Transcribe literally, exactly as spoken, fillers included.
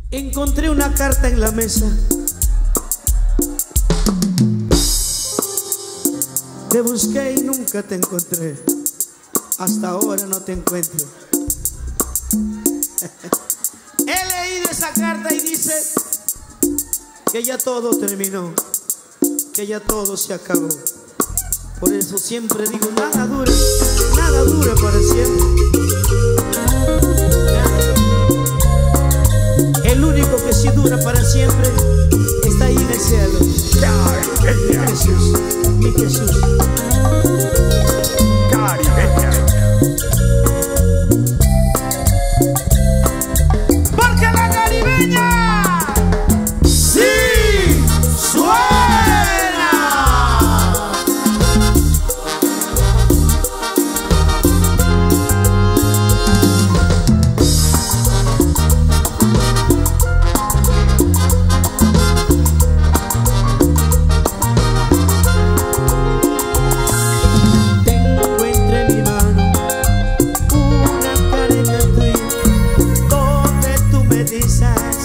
Encontré una carta en la mesa. Te busqué y nunca te encontré. Hasta ahora no te encuentro. He leído esa carta y dice que ya todo terminó, que ya todo se acabó. Por eso siempre digo, nada dura, nada dura para siempre. El único que sí dura para siempre está ahí en el cielo. Mi Jesús, mi Jesús. Porque la caribeña sí suena. Tengo entre mi mano una cadena tuya donde tú me dices